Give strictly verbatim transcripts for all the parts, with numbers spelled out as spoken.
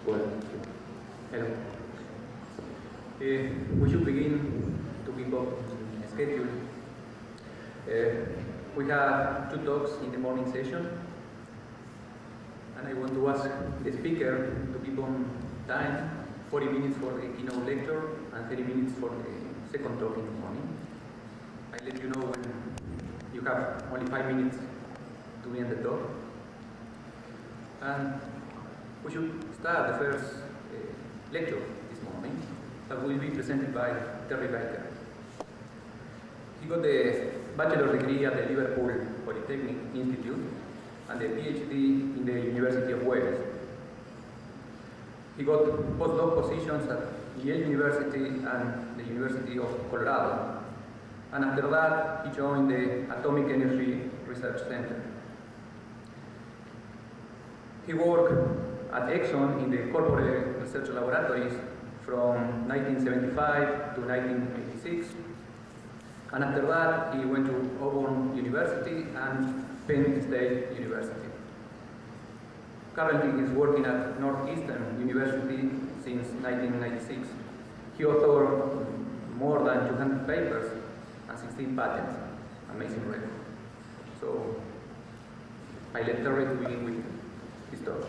Well, hello. Uh, we should begin to keep up the schedule. Uh, we have two talks in the morning session, and I want to ask the speaker to keep on time, forty minutes for the keynote lecture and thirty minutes for the second talk in the morning. I'll let you know when you have only five minutes to end the talk. And we should start the first uh, lecture this morning that will be presented by Terry Baker. He got the bachelor's degree at the Liverpool Polytechnic Institute and the PhD in the University of Wales. He got postdoc positions at Yale University and the University of Colorado. And after that, he joined the Atomic Energy Research Center. He worked at Exxon in the corporate research laboratories from nineteen seventy-five to nineteen eighty-six. And after that, he went to Auburn University and Penn State University. Currently, he's working at Northeastern University since nineteen ninety-six. He authored more than two hundred papers and sixteen patents. Amazing record. So, I let Terry to begin with his talk.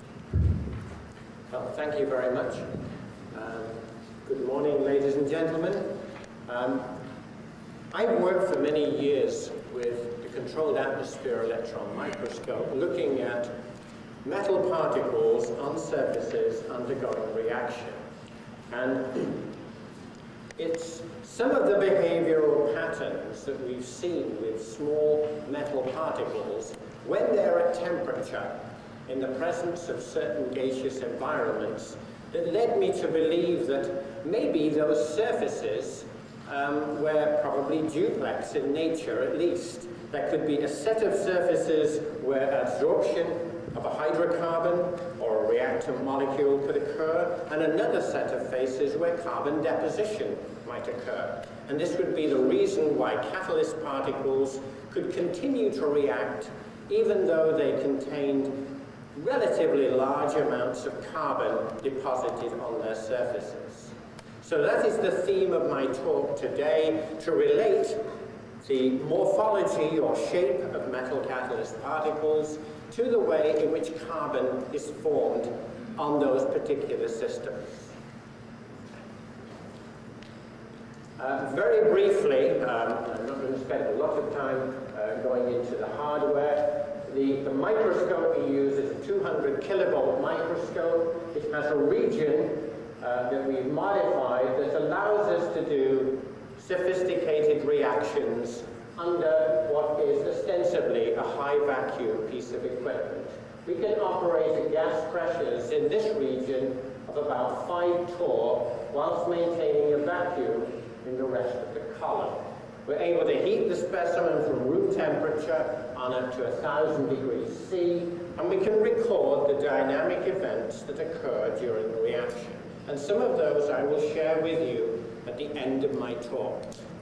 Well, thank you very much. Um, good morning, ladies and gentlemen. Um, I've worked for many years with the controlled atmosphere electron microscope, looking at metal particles on surfaces undergoing reaction. And it's some of the behavioral patterns that we've seen with small metal particles when they're at temperature in the presence of certain gaseous environments that led me to believe that maybe those surfaces um, were probably duplex in nature at least. There could be a set of surfaces where absorption of a hydrocarbon or a reactant molecule could occur, and another set of faces where carbon deposition might occur. And this would be the reason why catalyst particles could continue to react even though they contained relatively large amounts of carbon deposited on their surfaces. So that is the theme of my talk today, to relate the morphology or shape of metal catalyst particles to the way in which carbon is formed on those particular systems. Uh, very briefly, um, I'm not going to spend a lot of time uh, going into the hardware. The, the microscope we use is a two hundred kilovolt microscope. It has a region uh, that we've modified that allows us to do sophisticated reactions under what is ostensibly a high vacuum piece of equipment. We can operate at gas pressures in this region of about five torr whilst maintaining a vacuum in the rest of the column. We're able to heat the specimen from room temperature on up to one thousand degrees C, and we can record the dynamic events that occur during the reaction. And some of those I will share with you at the end of my talk.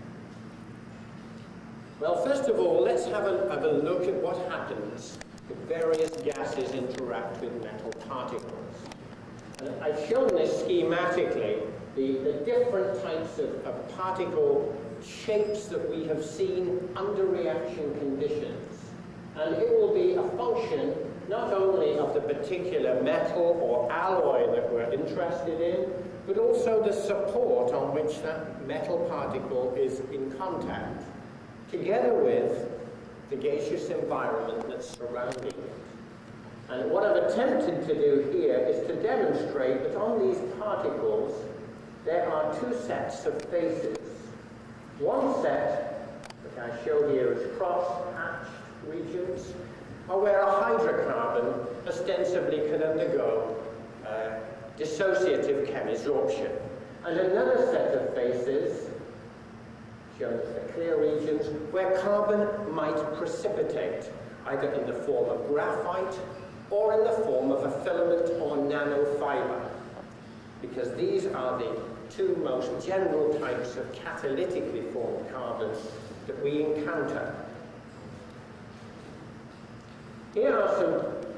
Well, first of all, let's have a, have a look at what happens if various gases interact with metal particles. And I've shown this schematically, the, the different types of, of particle shapes that we have seen under reaction conditions. And it will be a function not only of the particular metal or alloy that we're interested in, but also the support on which that metal particle is in contact, together with the gaseous environment that's surrounding it. And what I've attempted to do here is to demonstrate that on these particles there are two sets of faces. One set, which I show here as cross-hatched regions, are where a hydrocarbon ostensibly can undergo uh, dissociative chemisorption. And another set of faces, shown as the clear regions, where carbon might precipitate, either in the form of graphite or in the form of a filament or nanofiber, because these are the two most general types of catalytically formed carbons that we encounter. Here are some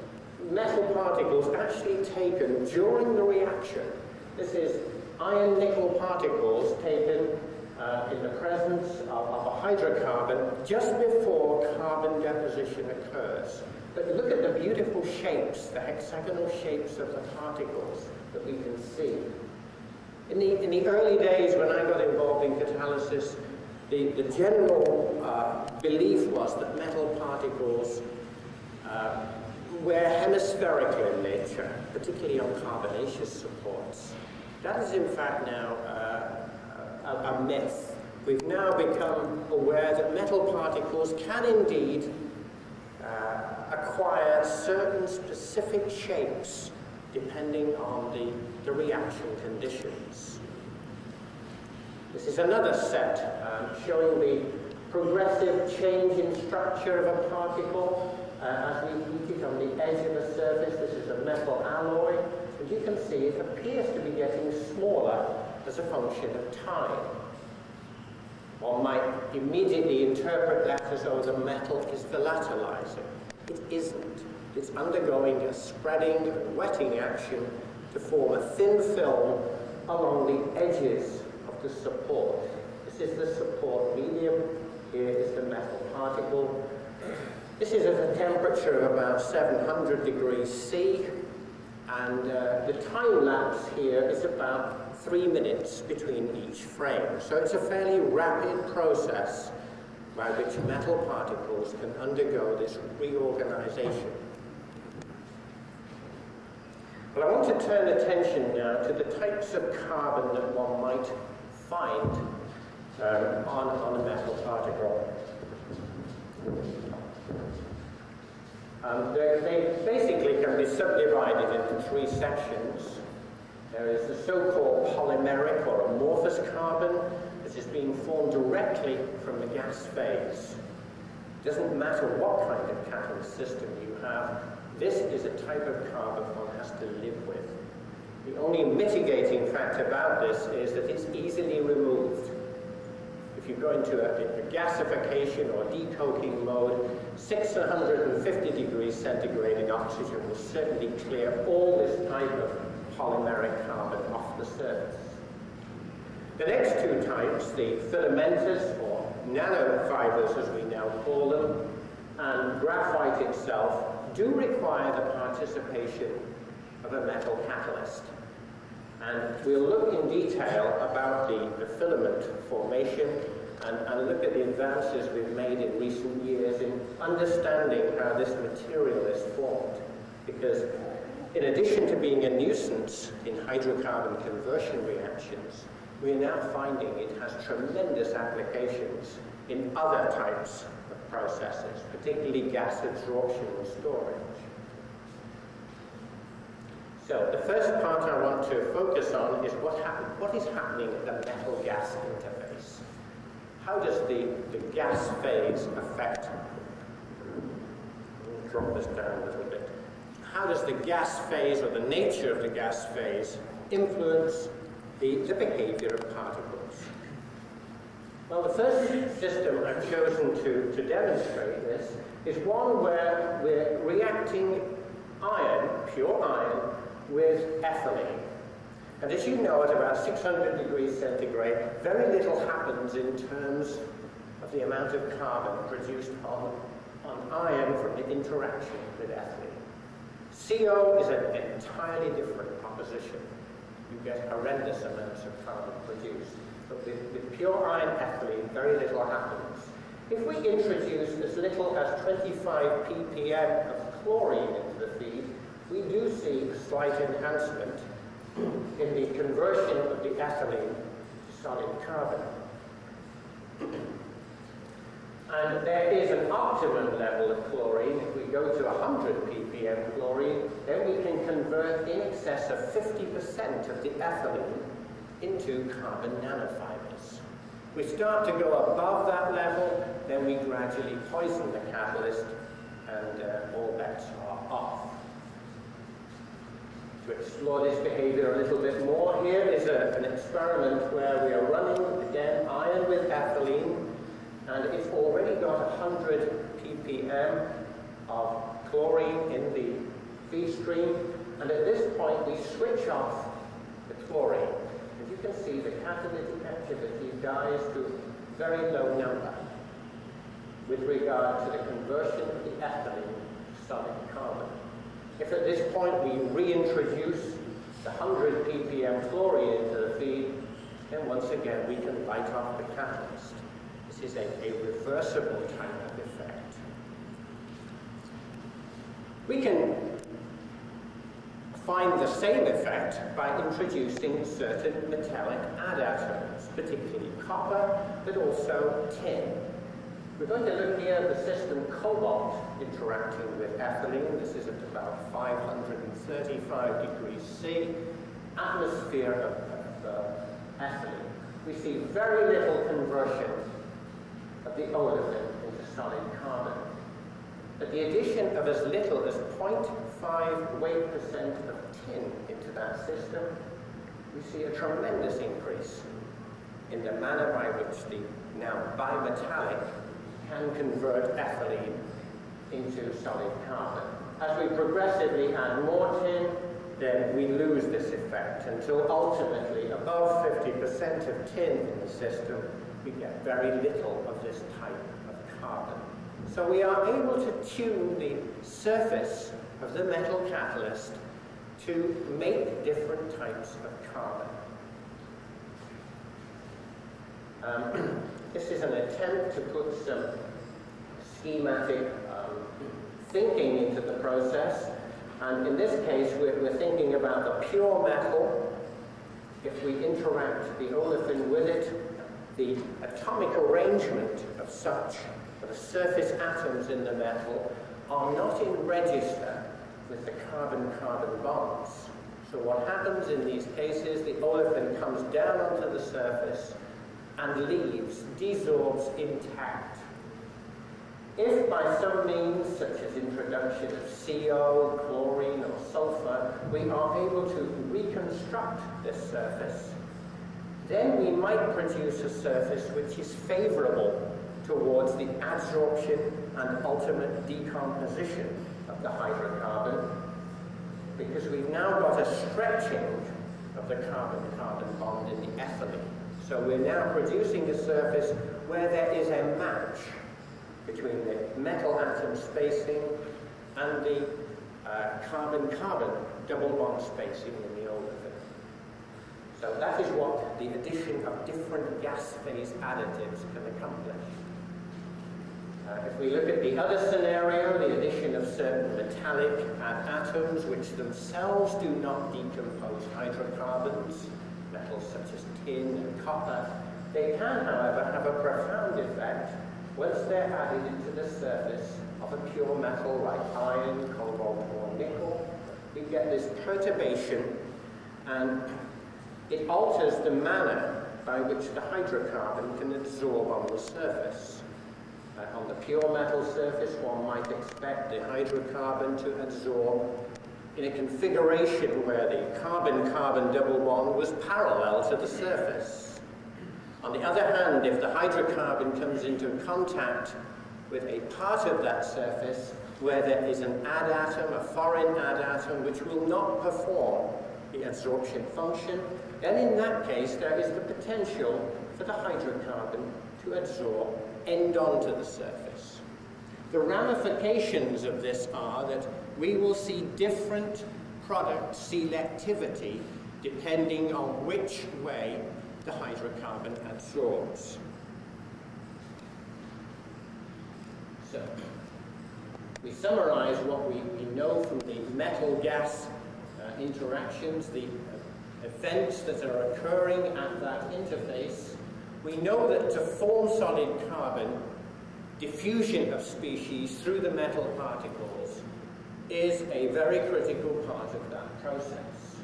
metal particles actually taken during the reaction. This is iron nickel particles taken uh, in the presence of, of a hydrocarbon just before carbon deposition occurs. But look at the beautiful shapes, the hexagonal shapes of the particles that we can see. In the, in the early days when I got involved in catalysis, the, the general uh, belief was that metal particles uh, were hemispherical in nature, particularly on carbonaceous supports. That is in fact now uh, a, a myth. We've now become aware that metal particles can indeed uh, acquire certain specific shapes depending on the, the reaction conditions. This is another set um, showing the progressive change in structure of a particle uh, as we heat it on the edge of the surface. This is a metal alloy. As you can see, it appears to be getting smaller as a function of time. One might immediately interpret that as though the metal is volatilizing. It isn't. It's undergoing a spreading and wetting action to form a thin film along the edges of the support. This is the support medium. Here is the metal particle. This is at a temperature of about seven hundred degrees C. And uh, the time lapse here is about three minutes between each frame. So it's a fairly rapid process by which metal particles can undergo this reorganization. Well, I want to turn attention now to the types of carbon that one might find um, on, on a metal particle. Um, they basically can be subdivided into three sections. There is the so-called polymeric or amorphous carbon, which is being formed directly from the gas phase. It doesn't matter what kind of catalyst system you have, this is a type of carbon one has to live with. The only mitigating fact about this is that it's easily removed. If you go into a, a gasification or decoking mode, six hundred fifty degrees centigrade in oxygen will certainly clear all this type of polymeric carbon off the surface. The next two types, the filamentous or nanofibers as we now call them, and graphite itself, do require the participation of a metal catalyst. And we'll look in detail about the, the filament formation and, and look at the advances we've made in recent years in understanding how this material is formed. Because in addition to being a nuisance in hydrocarbon conversion reactions, we're now finding it has tremendous applications in other types of processes, particularly gas absorption and storage. So the first part I want to focus on is what, happen, what is happening at the metal-gas interface. How does the, the gas phase affect, I'll drop this down a little bit. How does the gas phase or the nature of the gas phase influence the, the behavior of particles? Well, the first system I've chosen to, to demonstrate this is one where we're reacting iron, pure iron, with ethylene. And as you know, at about six hundred degrees centigrade, very little happens in terms of the amount of carbon produced on, on iron from the interaction with ethylene. C O is an entirely different proposition. You get horrendous amounts of carbon produced. But with, with pure iron ethylene, very little happens. If we introduce as little as twenty-five p p m of chlorine into the feed, we do see a slight enhancement in the conversion of the ethylene to solid carbon. And there is an optimum level of chlorine. If we go to one hundred p p m chlorine, then we can convert in excess of fifty percent of the ethylene into carbon nanofibers. We start to go above that level, then we gradually poison the catalyst, and uh, all bets are off. To explore this behavior a little bit more, here is a, an experiment where we are running, again, iron with ethylene, and it's already got one hundred p p m of chlorine in the feed stream, and at this point we switch off the chlorine. As you can see, the catalytic activity dies to a very low number with regard to the conversion of the ethylene to solid carbon. If at this point we reintroduce the one hundred p p m chlorine into the feed, then once again we can light off the catalyst. This is a, a reversible type of effect. We can find the same effect by introducing certain metallic adatomes, particularly copper, but also tin. We're going to look here at the system cobalt interacting with ethylene. This is at about five hundred thirty-five degrees C, atmosphere of, of uh, ethylene. We see very little conversion of the olefin into solid carbon. But the addition of as little as zero point five weight percent of tin into that system, we see a tremendous increase in the manner by which the now bimetallic can convert ethylene into solid carbon. As we progressively add more tin, then we lose this effect until ultimately above fifty percent of tin in the system, we get very little of this type of carbon. So we are able to tune the surface of the metal catalyst to make different types of carbon. Um, this is an attempt to put some schematic um, thinking into the process. And in this case, we're, we're thinking about the pure metal. If we interact the olefin with it, the atomic arrangement of such, of the surface atoms in the metal, are not in register with the carbon-carbon bonds. So what happens in these cases, the olefin comes down onto the surface and leaves, desorbs intact. If by some means, such as introduction of C O, chlorine, or sulfur, we are able to reconstruct this surface, then we might produce a surface which is favorable towards the adsorption and ultimate decomposition of the hydrocarbon, because we've now got a stretching of the carbon-carbon bond in the ethylene. So we're now producing a surface where there is a match between the metal atom spacing and the carbon-carbon uh, double bond spacing in the olefin. So that is what the addition of different gas phase additives can accomplish. Uh, if we look at the other scenario, the addition of certain metallic atoms which themselves do not decompose hydrocarbons, metals such as tin and copper, they can, however, have a profound effect once they're added into the surface of a pure metal like iron, cobalt, or nickel. We get this perturbation, and it alters the manner by which the hydrocarbon can absorb on the surface. Uh, on the pure metal surface, one might expect the hydrocarbon to absorb in a configuration where the carbon-carbon double bond was parallel to the surface. On the other hand, if the hydrocarbon comes into contact with a part of that surface where there is an add atom, a foreign add atom, which will not perform the adsorption function, then in that case there is the potential for the hydrocarbon to adsorb end onto the surface. The ramifications of this are that we will see different product selectivity depending on which way the hydrocarbon adsorbs. So, we summarize what we, we know from the metal-gas uh, interactions, the uh, events that are occurring at that interface. We know that to form solid carbon, diffusion of species through the metal particles is a very critical part of that process.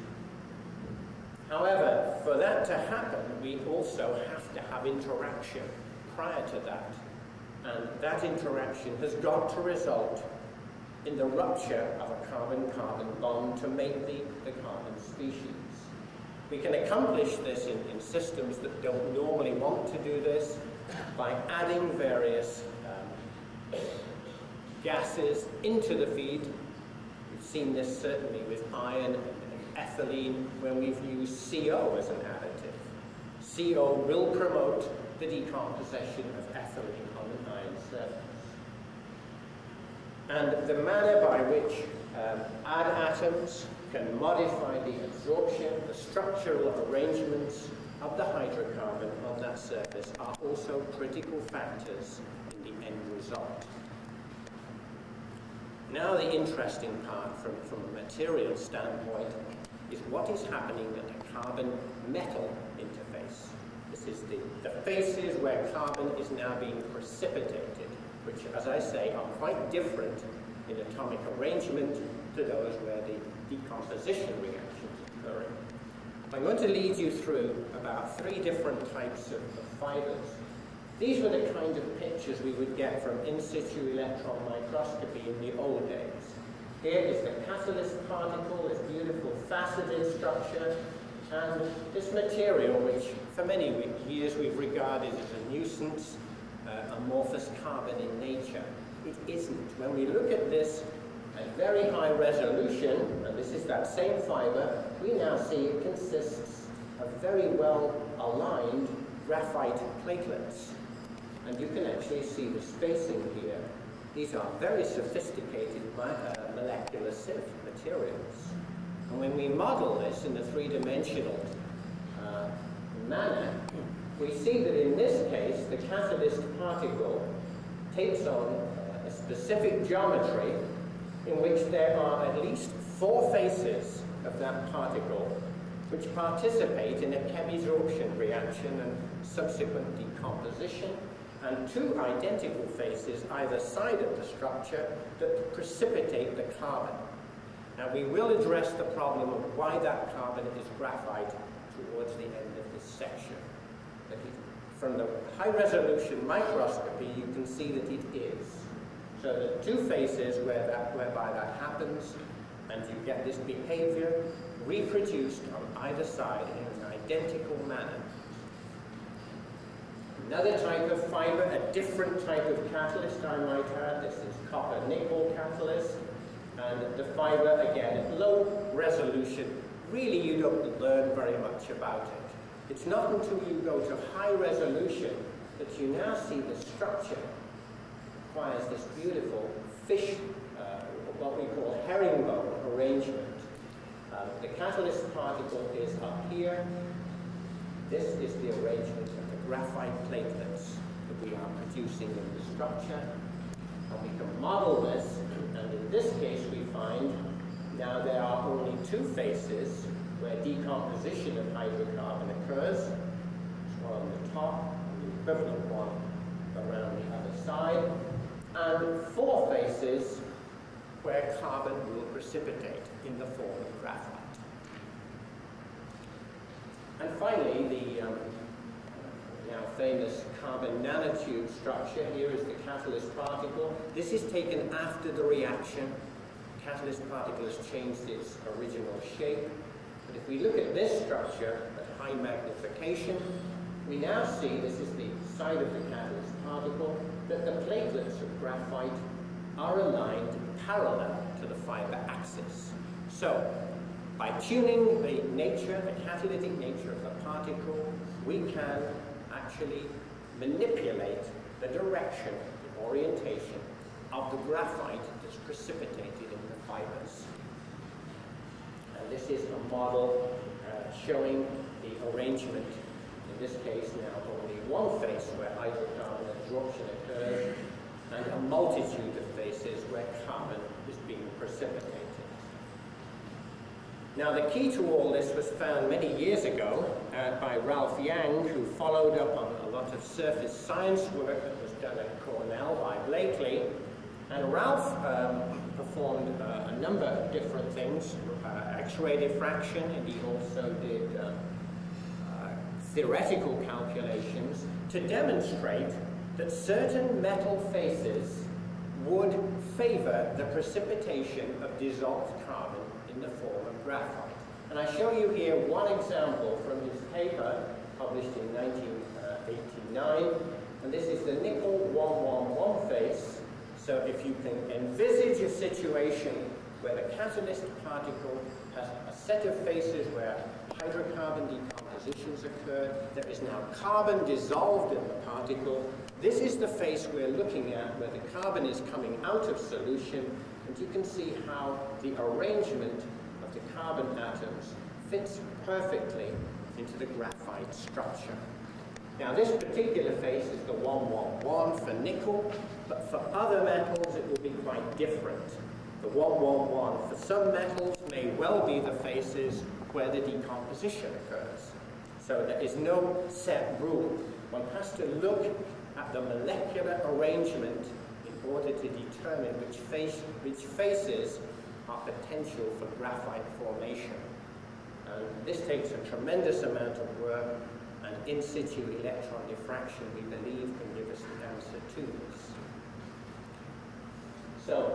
However, for that to happen, we also have to have interaction prior to that. And that interaction has got to result in the rupture of a carbon-carbon bond to make the, the carbon species. We can accomplish this in, in systems that don't normally want to do this by adding various um, gases into the feed. We've seen this certainly with iron and ethylene when we've used C O as an additive. C O will promote the decomposition of ethylene on an iron surface. And the manner by which um, add atoms can modify the absorption, the structural arrangements of the hydrocarbon on that surface are also critical factors in the end result. Now the interesting part from, from a material standpoint is what is happening at the carbon-metal interface. This is the, the faces where carbon is now being precipitated, which, as I say, are quite different in atomic arrangement to those where the decomposition reaction is occurring. I'm going to lead you through about three different types of, of fibers. These were the kind of pictures we would get from in situ electron microscopy in the old days. Here is the catalyst particle, this beautiful faceted structure, and this material, which for many years we've regarded as a nuisance, uh, amorphous carbon in nature. It isn't. When we look at this at very high resolution, and this is that same fiber, we now see it consists of very well aligned graphite platelets. And you can actually see the spacing here. These are very sophisticated uh, molecular sieve materials. And when we model this in a three-dimensional uh, manner, we see that in this case, the catalyst particle takes on uh, a specific geometry in which there are at least four faces of that particle which participate in a chemisorption reaction and subsequent decomposition, and two identical faces either side of the structure that precipitate the carbon. Now we will address the problem of why that carbon is graphite towards the end of this section. But from the high-resolution microscopy, you can see that it is. So the two faces where that, whereby that happens, and you get this behavior reproduced on either side in an identical manner. Another type of fiber, a different type of catalyst, I might add. This is copper-nickel catalyst. And the fiber, again, at low resolution, really you don't learn very much about it. It's not until you go to high resolution that you now see the structure requires this beautiful fish, uh, what we call herringbone arrangement. Uh, the catalyst particle is up here. This is the arrangement of the graphite platelets that we are producing in the structure. And we can model this, and in this case we find now there are only two faces where decomposition of hydrocarbon occurs. There's one on the top, and the equivalent one around the other side, and four faces where carbon will precipitate in the form of graphite. And finally, the um, now famous carbon nanotube structure. Here is the catalyst particle. This is taken after the reaction. The catalyst particle has changed its original shape. But if we look at this structure at high magnification, we now see, this is the side of the catalyst particle, that the platelets of graphite are aligned parallel to the fiber axis. So, by tuning the nature, the catalytic nature of the particle, we can actually manipulate the direction, the orientation of the graphite that's precipitated in the fibers. And this is a model uh, showing the arrangement, in this case now only one face where hydrocarbon absorption occurs, and a multitude of faces where carbon is being precipitated. Now, the key to all this was found many years ago uh, by Ralph Yang, who followed up on a lot of surface science work that was done at Cornell by Blakely. And Ralph um, performed uh, a number of different things, uh, X-ray diffraction, and he also did uh, uh, theoretical calculations to demonstrate that certain metal faces would favor the precipitation of dissolved carbon in the form of graphite. And I show you here one example from his paper published in nineteen eighty-nine, and this is the nickel one one one face. So if you can envisage a situation where the catalyst particle has a set of faces where hydrocarbon decompositions occur. There is now carbon dissolved in the particle. This is the face we're looking at, where the carbon is coming out of solution, and you can see how the arrangement of the carbon atoms fits perfectly into the graphite structure. Now, this particular face is the one one one for nickel, but for other metals it will be quite different. The one one one for some metals may well be the faces where the decomposition occurs. So there is no set rule. One has to look at the molecular arrangement in order to determine which, face, which faces are potential for graphite formation. And this takes a tremendous amount of work, and in situ electron diffraction, we believe, can give us the answer to this. So,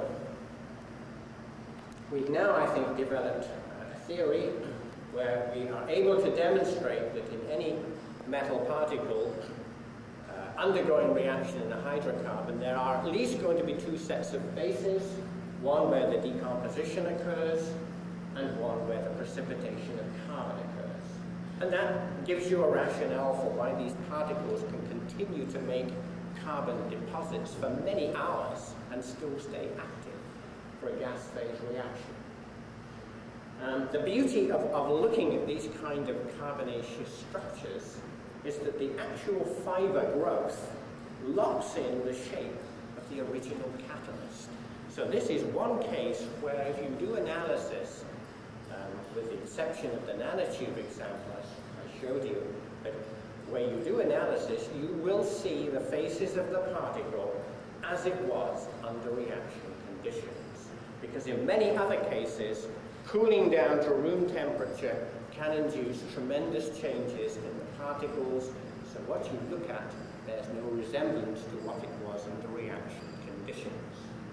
we've now, I think, developed a theory where we are able to demonstrate that in any metal particle uh, undergoing reaction in a hydrocarbon, there are at least going to be two sets of faces, one where the decomposition occurs, and one where the precipitation of carbon occurs. And that gives you a rationale for why these particles can continue to make carbon deposits for many hours and still stay active for a gas phase reaction. Um, the beauty of, of looking at these kind of carbonaceous structures is that the actual fiber growth locks in the shape of the original catalyst. So this is one case where if you do analysis, um, with the exception of the nanotube example I showed you, but where you do analysis, you will see the faces of the particle as it was under reaction conditions. Because in many other cases, cooling down to room temperature can induce tremendous changes in the particles. So what you look at bears no resemblance to what it was under reaction conditions.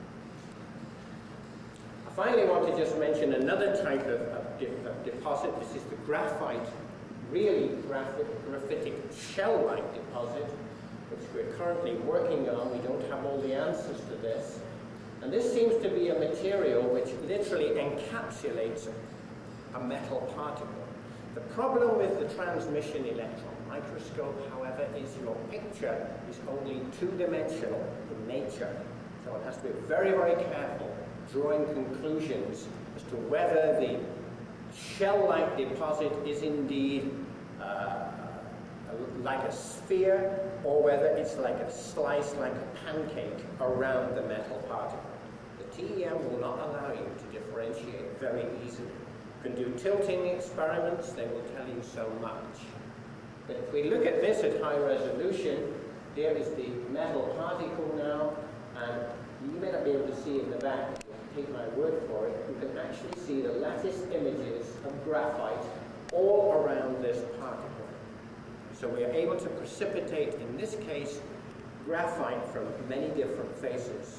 I finally want to just mention another type of, of, de of deposit. This is the graphite, really graphitic shell-like deposit, which we're currently working on. We don't have all the answers to this. And this seems to be a material which literally encapsulates a metal particle. The problem with the transmission electron microscope, however, is your picture is only two-dimensional in nature. So one has to be very, very careful drawing conclusions as to whether the shell-like deposit is indeed uh, like a sphere, or whether it's like a slice, like a pancake around the metal particle. The T E M will not allow you to differentiate very easily. You can do tilting experiments, they will tell you so much. But if we look at this at high resolution, here is the metal particle now, and you may not be able to see in the back, if you take my word for it, you can actually see the lattice images of graphite all around this particle. So we are able to precipitate, in this case, graphite from many different faces.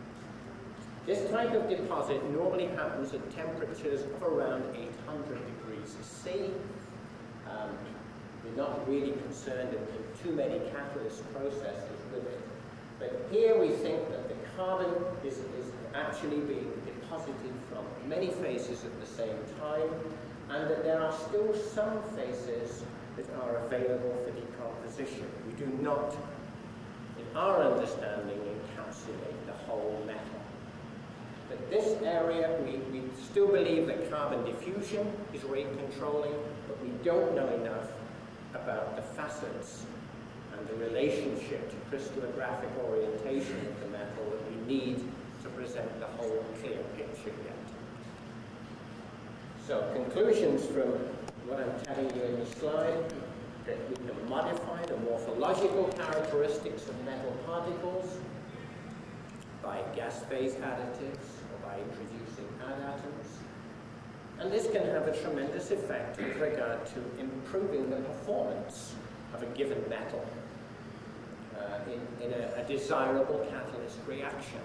This type of deposit normally happens at temperatures of around eight hundred degrees C. Um, we're not really concerned in, in too many catalyst processes with it. But here we think that the carbon is, is actually being deposited from many faces at the same time, and that there are still some faces that are available for decomposition. We do not, in our understanding, encapsulate the whole metal. But this area, we, we still believe that carbon diffusion is rate controlling, but we don't know enough about the facets and the relationship to crystallographic orientation of the metal that we need to present the whole clear picture yet. So, conclusions from what I'm telling you in the slide, that we can modify the morphological characteristics of metal particles by gas phase additives or by introducing add atoms. And this can have a tremendous effect with regard to improving the performance of a given metal uh, in, in a, a desirable catalyst reaction.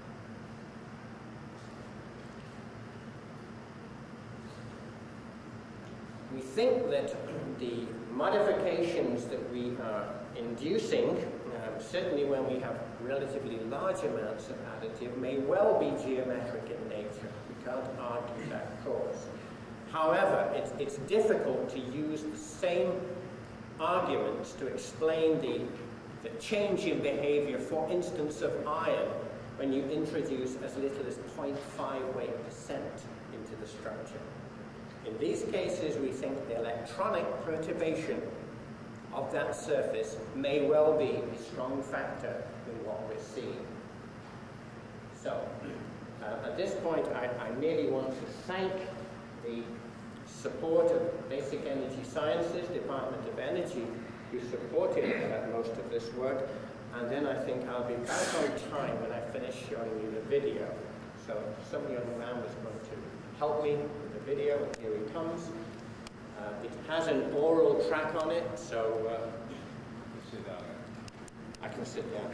We think that the modifications that we are inducing, um, certainly when we have relatively large amounts of additive, may well be geometric in nature. We can't argue that cause. However, it's, it's difficult to use the same arguments to explain the, the change in behavior, for instance, of iron, when you introduce as little as zero point five eight percent into the structure. In these cases, we think the electronic perturbation of that surface may well be a strong factor in what we're seeing. So, uh, at this point, I, I merely want to thank the support of Basic Energy Sciences, Department of Energy, who supported uh, most of this work. And then I think I'll be back on time when I finish showing you the video. So somebody on the man was going to help me with the video, and here he comes. Uh, it has an oral track on it, so uh, sit down. I can sit down.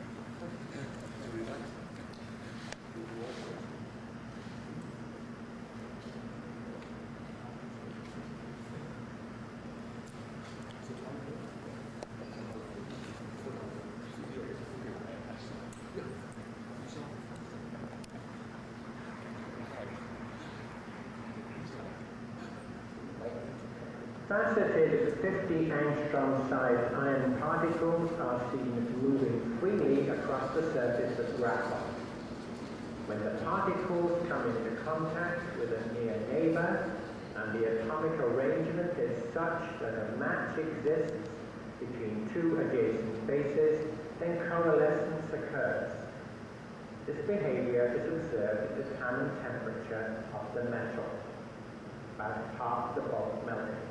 Faceted fifty angstrom sized iron particles are seen moving freely across the surface of graphite. When the particles come into contact with a near neighbor and the atomic arrangement is such that a match exists between two adjacent faces, then coalescence occurs. This behavior is observed at the Hammond temperature of the metal, about half the bulk melting point.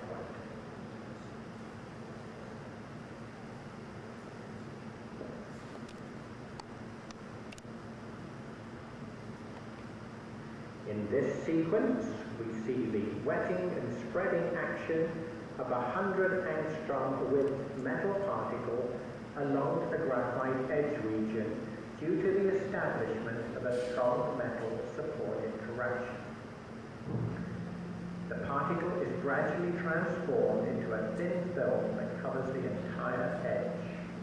In this sequence, we see the wetting and spreading action of a hundred angstrom width metal particle along the graphite edge region due to the establishment of a strong metal support interaction. The particle is gradually transformed into a thin film that covers the entire edge.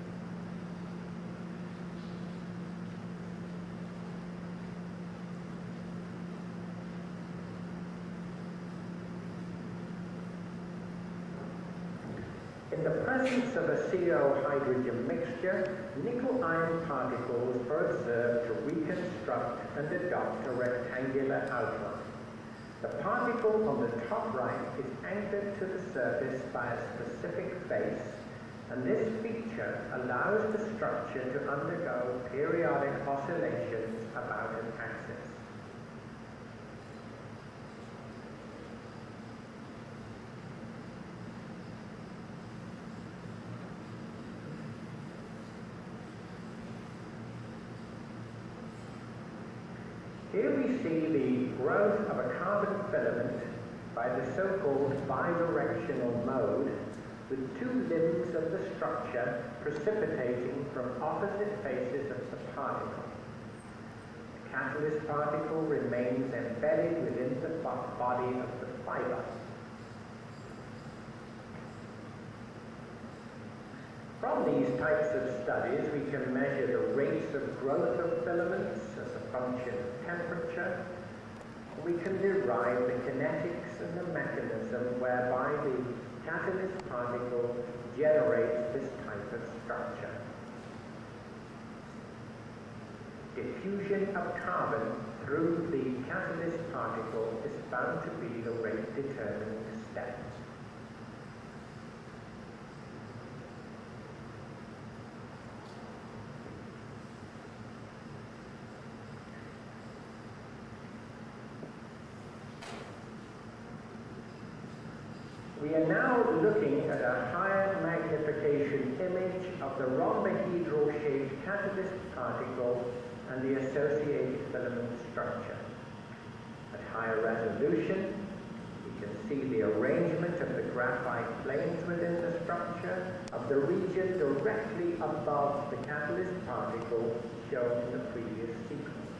In the presence of a C O hydrogen mixture, nickel-iron particles are observed to reconstruct and adopt a rectangular outline. The particle on the top right is anchored to the surface by a specific face, and this feature allows the structure to undergo periodic oscillations about an axis. Here we see the growth of a carbon filament by the so-called bidirectional mode, with two limbs of the structure precipitating from opposite faces of the particle. The catalyst particle remains embedded within the body of the fiber. From these types of studies, we can measure the rates of growth of filaments as a function of temperature. We can derive the kinetics and the mechanism whereby the catalyst particle generates this type of structure. Diffusion of carbon through the catalyst particle is found to be the rate determining step. We are now looking at a higher magnification image of the rhombohedral-shaped catalyst particle and the associated filament structure. At higher resolution, we can see the arrangement of the graphite planes within the structure of the region directly above the catalyst particle shown in the previous sequence.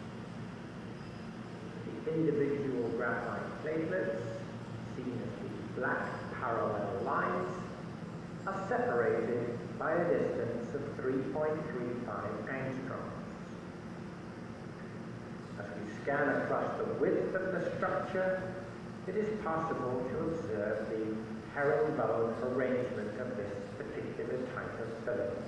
The individual graphite platelets, seen as the black parallel lines, are separated by a distance of three point three five angstroms. A we scan across the width of the structure, it is possible to observe the herringbone arrangement of this particular type of filament.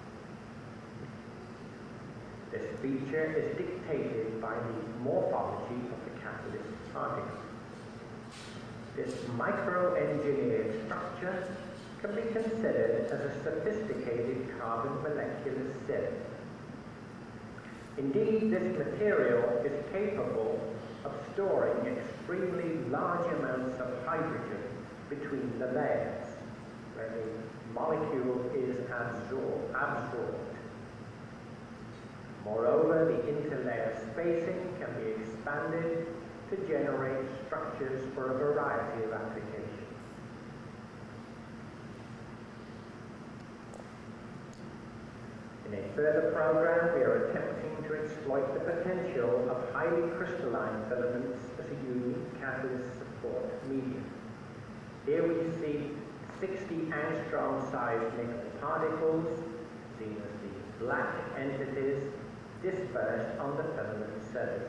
This feature is dictated by the morphology of the catalyst particle. This micro-engineered structure can be considered as a sophisticated carbon molecular sieve. Indeed, this material is capable of storing extremely large amounts of hydrogen between the layers, where the molecule is absor absorbed. Moreover, the interlayer spacing can be expanded to generate structures for a variety of applications. In a further program, we are attempting to exploit the potential of highly crystalline filaments as a unique catalyst support medium. Here we see sixty angstrom sized nickel particles, seen as the black entities dispersed on the filament surfaces.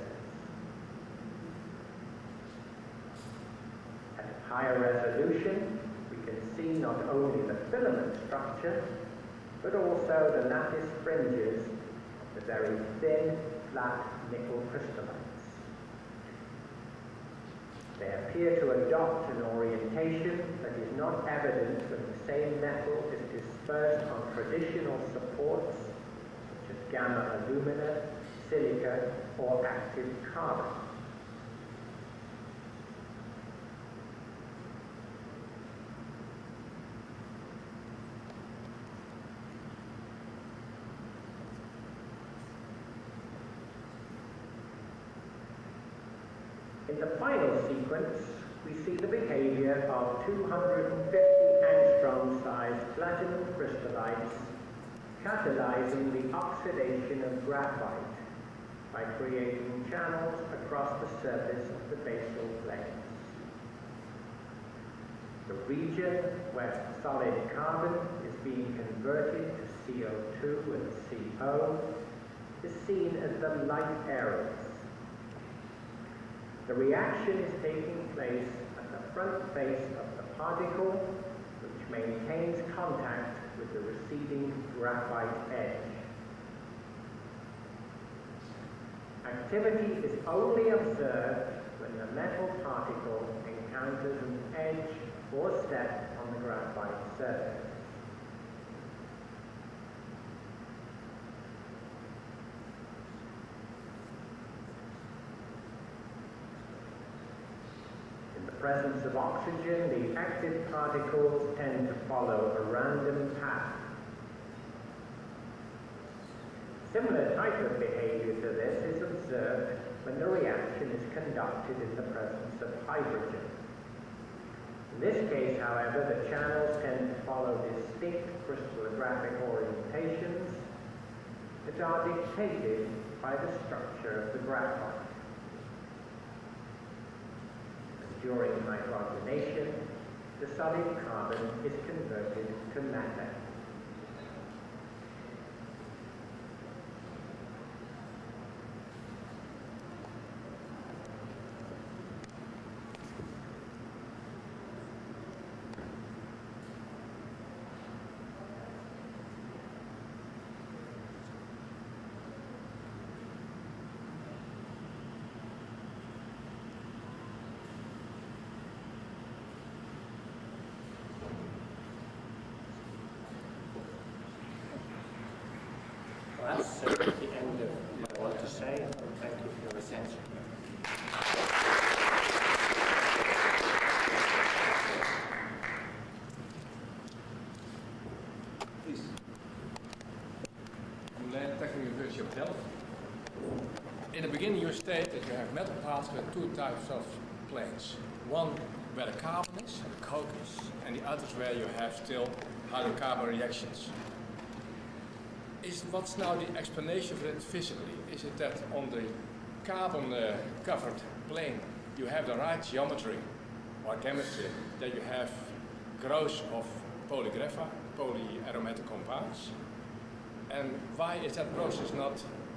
At higher resolution, we can see not only the filament structure, but also the lattice fringes of the very thin, flat nickel crystallites. They appear to adopt an orientation that is not evident when the same metal is dispersed on traditional supports such as gamma alumina, silica, or active carbon. In the final sequence, we see the behavior of two hundred fifty angstrom sized platinum crystallites catalyzing the oxidation of graphite by creating channels across the surface of the basal planes. The region where solid carbon is being converted to C O two and C O is seen as the light areas. The reaction is taking place at the front face of the particle, which maintains contact with the receding graphite edge. Activity is only observed when the metal particle encounters an edge or step on the graphite surface. In the presence of oxygen, the active particles tend to follow a random path. Similar type of behavior to this is observed when the reaction is conducted in the presence of hydrogen. In this case, however, the channels tend to follow distinct crystallographic orientations that are dictated by the structure of the graphite. During hydrogenation, the solid carbon is converted to methane. That's uh, the end of what I want to say. Thank you for your attention. Please. From the Technical University of Delft. In the beginning you state that you have metal parts with two types of planes. One where the carbon is, the coke is, and the others where you have still hydrocarbon reactions. Is what's now the explanation for it physically? Is it that on the carbon uh, covered plane you have the right geometry or chemistry, that you have growth of polygraphite, polyaromatic compounds? And why is that process not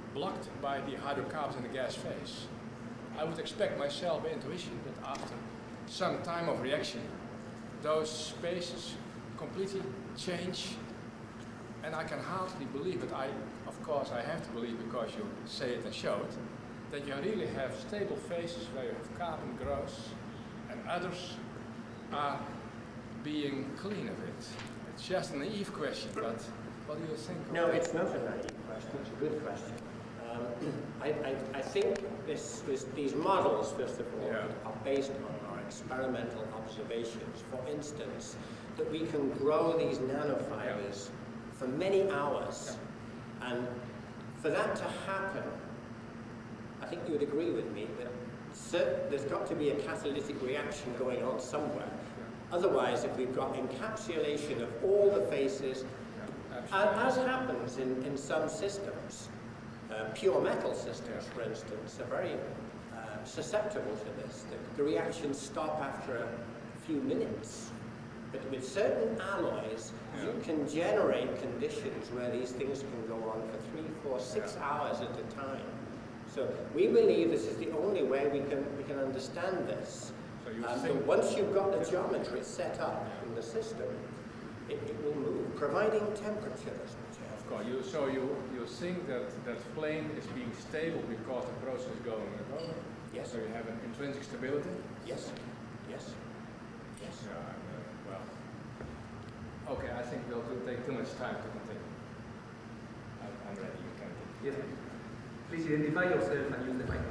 blocked by the hydrocarbons in the gas phase. I would expect myself by intuition that after some time of reaction, those spaces completely change, and I can hardly believe it. I, of course, I have to believe because you say it and show it, that you really have stable phases where you have carbon growth, and others are being clean of it. It's just a naive question, but what do you think? No, it's not a naive question. It's a good question. Um, I, I, I think this, this, these models, first of all, Yeah. are based on our experimental observations. For instance, that we can grow these nanofibers yeah. for many hours, yeah. and for that to happen, I think you would agree with me that cert there's got to be a catalytic reaction going on somewhere. Yeah. Otherwise, if we've got encapsulation of all the phases, yeah, as happens in, in some systems, uh, pure metal systems, yeah. for instance, are very uh, susceptible to this. The, the reactions stop after a few minutes. But with certain alloys, yeah. you can generate conditions where these things can go on for three, four, six yeah. hours at a time. So we believe this is the only way we can we can understand this. So, you um, think so once you've got the geometry set up in the system, it, it will move, providing temperature. Of course. You, so you you think that that flame is being stable because the process is going on? Yes. So you have an intrinsic stability. Yes. Yes. Yes. Yeah, uh, well. Okay, I think we'll take too much time to continue. I'm, I'm ready. You can. Yes. Please identify yourself and use the mic.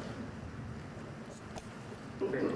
Okay.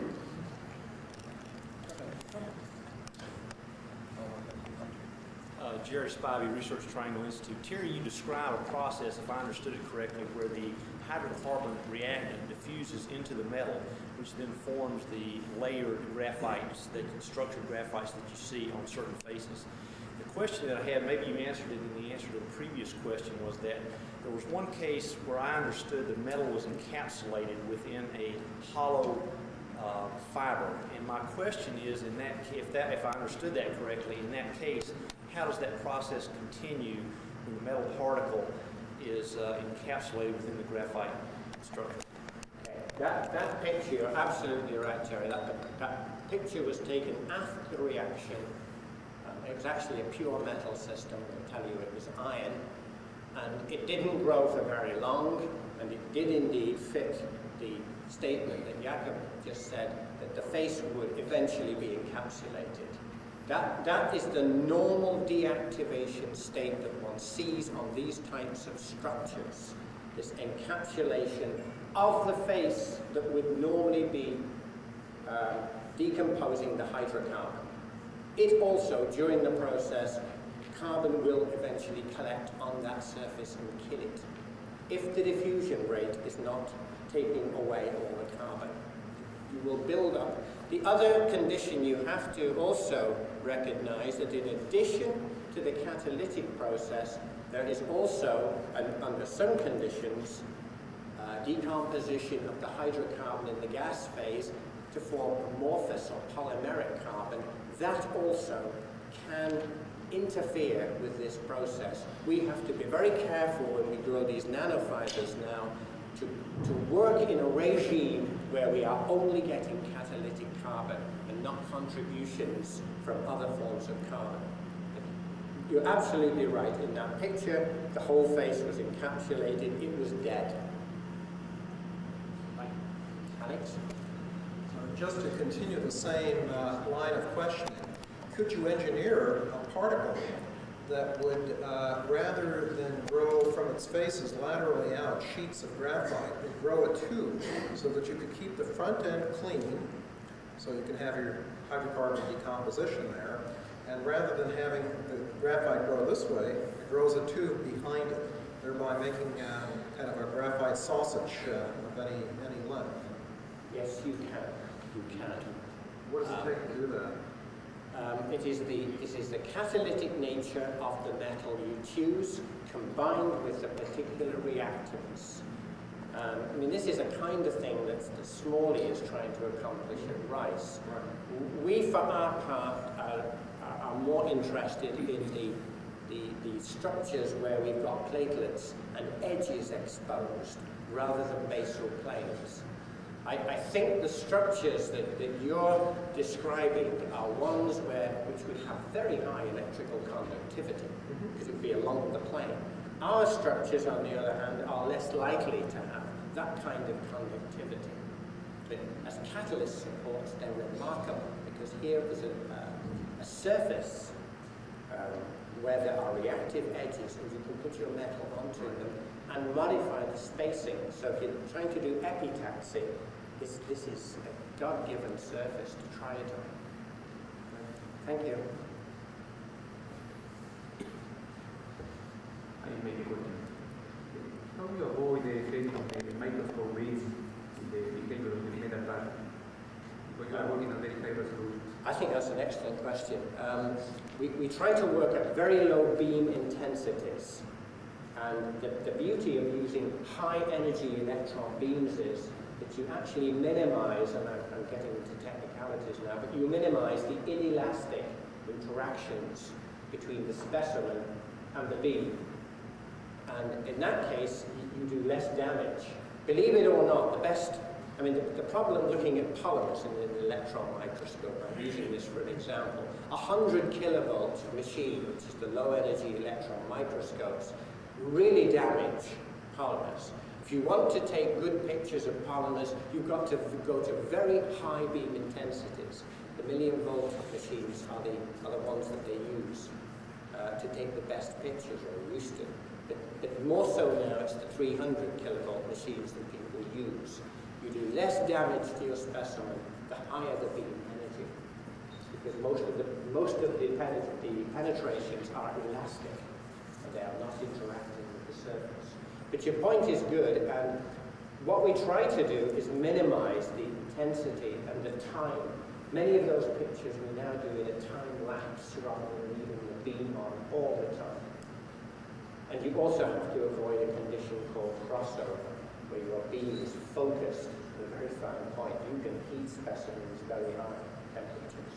Uh, Jerry Spivey, Research Triangle Institute. Terry, you describe a process, if I understood it correctly, where the hydrocarbon reactant diffuses into the metal, which then forms the layered graphites, the structured graphites that you see on certain faces. The question that I had, maybe you answered it in the answer to the previous question, was that there was one case where I understood the metal was encapsulated within a hollow uh, fiber. And my question is, in that, if that, if I understood that correctly, in that case, how does that process continue when the metal particle is uh, encapsulated within the graphite structure? That, that picture, you're absolutely right, Terry. That, that picture was taken after the reaction. Um, it was actually a pure metal system. I'll tell you, it was iron. And it didn't grow for very long, and it did indeed fit the statement that Jakob just said, that the face would eventually be encapsulated. That, that is the normal deactivation state that one sees on these types of structures, this encapsulation of the face that would normally be uh, decomposing the hydrocarbon. It also, during the process, carbon will eventually collect on that surface and kill it, if the diffusion rate is not taking away all the carbon. You will build up. The other condition you have to also recognize that in addition to the catalytic process, there is also, and under some conditions, uh, decomposition of the hydrocarbon in the gas phase to form amorphous or polymeric carbon. That also can interfere with this process. We have to be very careful when we grow these nanofibers now to, to work in a regime where we are only getting catalytic carbon and not contributions from other forms of carbon. You're absolutely right. In that picture, the whole face was encapsulated. It was dead. Right. Alex? Uh, just to continue the same uh, line of questioning, could you engineer a particle that would, uh, rather than grow from its faces laterally out sheets of graphite, would grow a tube so that you could keep the front end clean, so you can have your hydrocarbon decomposition there, and rather than having the graphite grow this way, it grows a tube behind it, thereby making uh, kind of a graphite sausage uh, of any, any length? Yes, you can. You can. What does it take to do that? Um, it, is the, it is the catalytic nature of the metal you choose combined with the particular reactants. Um, I mean, this is a kind of thing that, that Smalley is trying to accomplish at Rice. Right. We, for our part, are, are more interested in the, the, the structures where we've got platelets and edges exposed rather than basal planes. I, I think the structures that, that you're describing are ones where, which would have very high electrical conductivity, because it would be along the plane. Our structures, on the other hand, are less likely to have that kind of conductivity. But as catalyst supports, they're remarkable, because here is a, uh, a surface um, where there are reactive edges, and you can put your metal onto them and modify the spacing. So if you're trying to do epitaxy, this, this is a God-given surface to try it on. Thank you. I make a question. How do you avoid the effect of the microscope beams in the behavior of the metal part? Because you are working on very high resolution. I think that's an excellent question. Um, we, we try to work at very low beam intensities. And the, the beauty of using high energy electron beams is that you actually minimize, and I'm, I'm getting into technicalities now, but you minimize the inelastic interactions between the specimen and the beam. And in that case, you, you do less damage. Believe it or not, the best, I mean, the, the problem looking at polymers in the electron microscope, I'm using this for an example, a one hundred kilovolt machine, which is the low energy electron microscopes, really damage polymers. If you want to take good pictures of polymers, you've got to go to very high beam intensities. The million volt machines are the, are the ones that they use uh, to take the best pictures, or used to. But, but more so now, it's the three hundred kilovolt machines that people use. You do less damage to your specimen, the higher the beam energy. Because most of the, most of the, penet the penetrations are elastic. They are not interacting with the surface. But your point is good, and what we try to do is minimize the intensity and the time. Many of those pictures we now do in a time lapse rather than leaving the beam on all the time. And you also have to avoid a condition called crossover, where your beam is focused at a very fine point. You can heat specimens very high temperatures.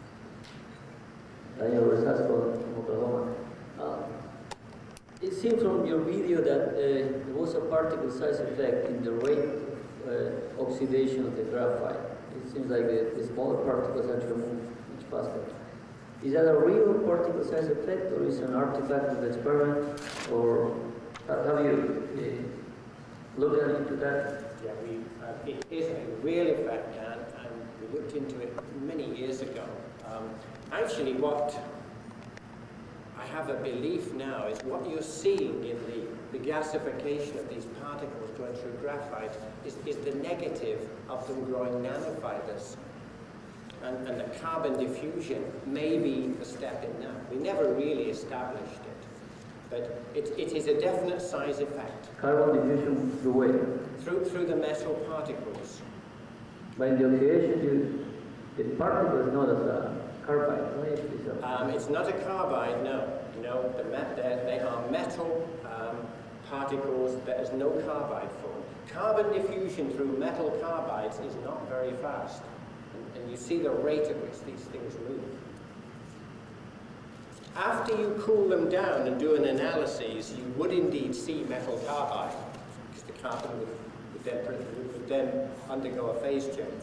Daniel Rosas from Oklahoma. Um, It seems from your video that uh, there was a particle size effect in the rate of uh, oxidation of the graphite. It seems like the, the smaller particles actually move much faster. Is that a real particle size effect, or is it an artifact of the experiment, or have you uh, looked into that? Yeah, we, uh, it is a real effect, and, and we looked into it many years ago. Um, actually, what I have a belief now is what you're seeing in the, the gasification of these particles going through graphite is, is the negative of them growing nanofibers. And, and the carbon diffusion may be a step in that. We never really established it. But it, it is a definite size effect. Carbon diffusion through where? Through, through the metal particles. By the oxidation, you, the particle is not as a carbide, right? It's, a um, it's not a carbide, no. No, the met they are metal um, particles. There is no carbide form. Carbon diffusion through metal carbides is not very fast. And, and you see the rate at which these things move. After you cool them down and do an analysis, you would indeed see metal carbide, because the carbon would, would, then, would then undergo a phase change.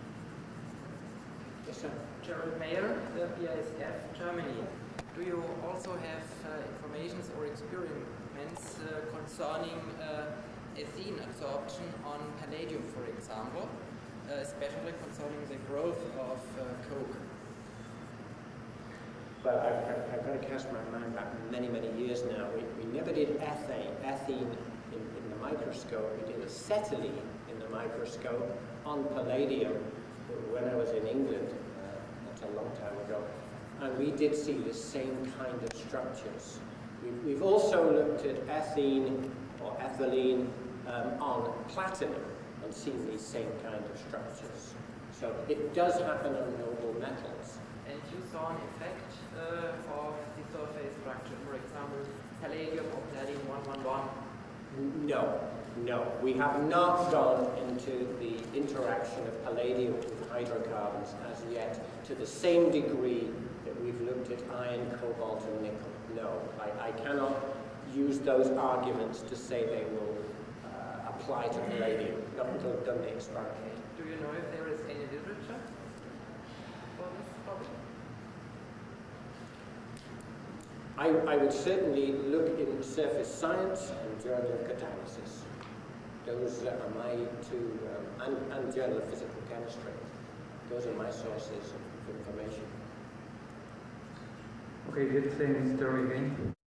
Yes, sir? Gerald Mayer, the B A S F, Germany. Do you also have uh, informations or experiments uh, concerning uh, ethene absorption on palladium, for example, uh, especially concerning the growth of uh, coke? Well, I've, I've, I've got to cast my mind back many, many years now. We, we never did ethane, ethene in, in the microscope. We did acetylene in the microscope on palladium when I was in England, uh, not a long time ago. And we did see the same kind of structures. We've, we've also looked at ethene or ethylene um, on platinum and seen these same kind of structures. So it does happen on noble metals. And you saw an effect uh, of the surface structure, for example, palladium or palladium one one one? No, No, we have not gone into the interaction of palladium with hydrocarbons as yet to the same degree that we've looked at iron, cobalt, and nickel. No, I, I cannot use those arguments to say they will uh, apply to palladium, not until I've done the experiment. Do you know if there is any literature for this topic? I, I would certainly look in Surface Science and Journal of Catalysis. Those are my two, um, and, and Journal of Physical Chemistry. Those are my sources of information. Okay, let's say Mister again.